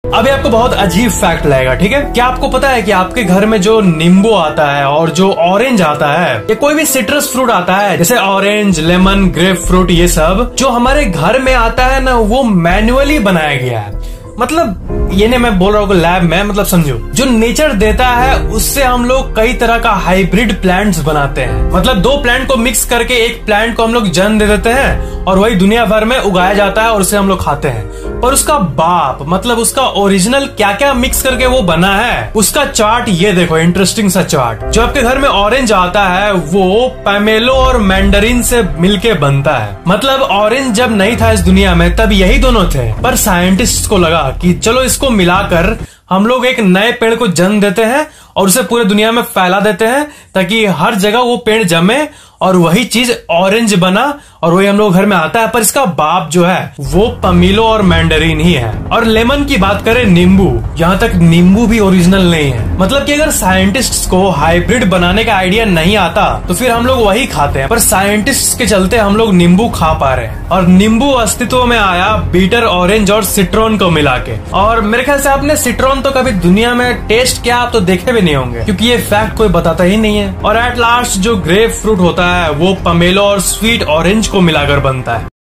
अभी आपको बहुत अजीब फैक्ट लगेगा, ठीक है। क्या आपको पता है कि आपके घर में जो नींबू आता है और जो ऑरेंज आता है या कोई भी सिट्रस फ्रूट आता है जैसे ऑरेंज, लेमन, ग्रेप फ्रूट, ये सब जो हमारे घर में आता है ना, वो मैन्युअली बनाया गया है। मतलब ये नहीं मैं बोल रहा हूँ लैब में, मतलब समझो जो नेचर देता है उससे हम लोग कई तरह का हाइब्रिड प्लांट्स बनाते हैं। मतलब दो प्लांट को मिक्स करके एक प्लांट को हम लोग जन्म दे देते हैं और वही दुनिया भर में उगाया जाता है और उसे हम लोग खाते हैं। पर उसका बाप मतलब उसका ओरिजिनल क्या क्या मिक्स करके वो बना है, उसका चार्ट ये देखो, इंटरेस्टिंग सा चार्ट। जो आपके घर में ऑरेंज आता है वो पैमेलो और मैंडरिन से मिलके बनता है। मतलब ऑरेंज जब नहीं था इस दुनिया में तब यही दोनों थे, पर साइंटिस्ट को लगा कि चलो इसको मिलाकर हम लोग एक नए पेड़ को जन्म देते हैं और उसे पूरे दुनिया में फैला देते हैं ताकि हर जगह वो पेड़ जमे और वही चीज ऑरेंज बना और वही हम लोग घर में आता है। पर इसका बाप जो है वो पमीलो और मैंडरिन ही है। और लेमन की बात करें, नींबू, यहाँ तक नींबू भी ओरिजिनल नहीं है। मतलब कि अगर साइंटिस्ट्स को हाइब्रिड बनाने का आइडिया नहीं आता तो फिर हम लोग वही खाते हैं, पर साइंटिस्ट्स के चलते हम लोग नींबू खा पा रहे हैं। और नींबू अस्तित्व में आया बीटर ऑरेंज और सिट्रॉन को मिला के। और मेरे ख्याल से आपने सिट्रॉन तो कभी दुनिया में टेस्ट किया आप तो देखे भी नहीं होंगे, क्योंकि ये फैक्ट कोई बताता ही नहीं है। और एट लास्ट जो ग्रेप फ्रूट होता है वो पमेलो और स्वीट ऑरेंज को मिलाकर बनता है।